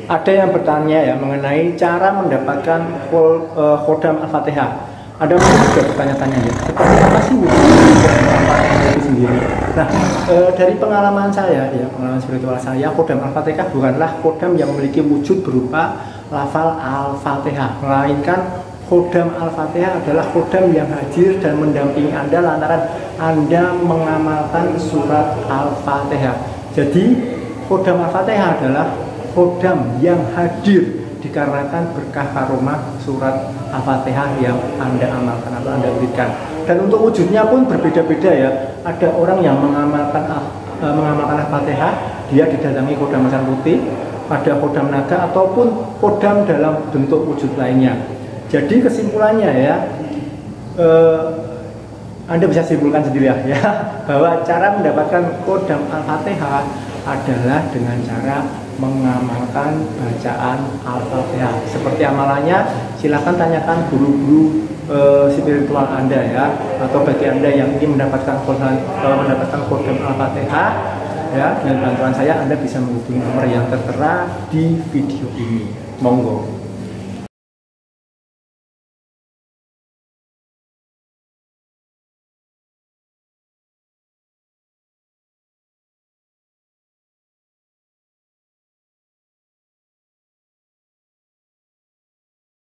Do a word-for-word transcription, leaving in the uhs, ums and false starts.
Ada yang bertanya ya mengenai cara mendapatkan khodam Al-Fatihah. Ada yang juga bertanya-tanya ya, seperti apa sih wujud Al-Fatihah itu sendiri? Nah, e, dari pengalaman saya ya, pengalaman spiritual saya, khodam Al-Fatihah bukanlah khodam yang memiliki wujud berupa lafal Al-Fatihah, melainkan khodam Al-Fatihah adalah khodam yang hadir dan mendampingi Anda lantaran Anda mengamalkan surat Al-Fatihah. Jadi, khodam Al-Fatihah adalah khodam yang hadir dikarenakan berkah karomah surat Al-Fatihah yang Anda amalkan atau Anda berikan. Dan untuk wujudnya pun berbeda-beda ya. Ada orang yang mengamalkan uh, mengamalkan Al-Fatihah, dia didatangi khodam macan putih, ada khodam naga ataupun khodam dalam bentuk wujud lainnya. Jadi kesimpulannya ya, uh, Anda bisa simpulkan sendiri ya, bahwa cara mendapatkan khodam Al-Fatihah adalah dengan cara mengamalkan bacaan Al-Fatihah. Seperti amalannya, silakan tanyakan guru-guru e, spiritual Anda ya, atau bagi Anda yang ingin mendapatkan khodam, e, mendapatkan khodam Al-Fatihah ya, dengan bantuan saya Anda bisa menghubungi nomor yang tertera di video ini. Monggo.